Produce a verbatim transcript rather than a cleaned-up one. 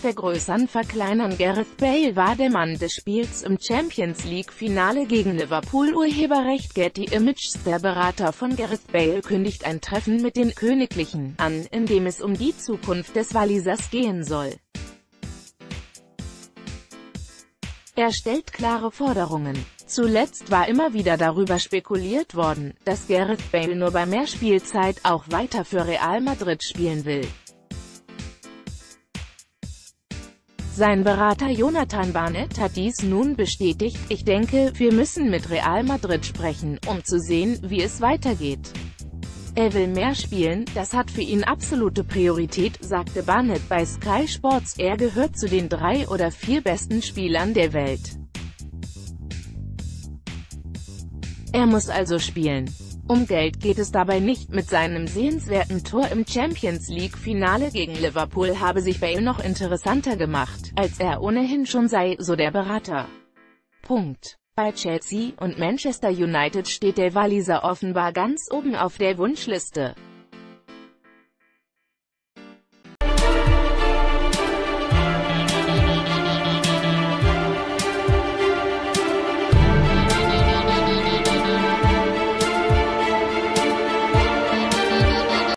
vergrößern verkleinern. Gareth Bale war der Mann des Spiels im Champions-League-Finale gegen Liverpool. Urheberrecht Getty Images. Der Berater von Gareth Bale kündigt ein Treffen mit den Königlichen an, in dem es um die Zukunft des Walisers gehen soll. Er stellt klare Forderungen. Zuletzt war immer wieder darüber spekuliert worden, dass Gareth Bale nur bei mehr Spielzeit auch weiter für Real Madrid spielen will. Sein Berater Jonathan Barnett hat dies nun bestätigt. Ich denke, wir müssen mit Real Madrid sprechen, um zu sehen, wie es weitergeht. Er will mehr spielen, das hat für ihn absolute Priorität, sagte Barnett bei Sky Sports. Er gehört zu den drei oder vier besten Spielern der Welt. Er muss also spielen. Um Geld geht es dabei nicht. Mit seinem sehenswerten Tor im Champions-League-Finale gegen Liverpool habe sich Bale noch interessanter gemacht, als er ohnehin schon sei, so der Berater. Punkt. Bei Chelsea und Manchester United steht der Waliser offenbar ganz oben auf der Wunschliste.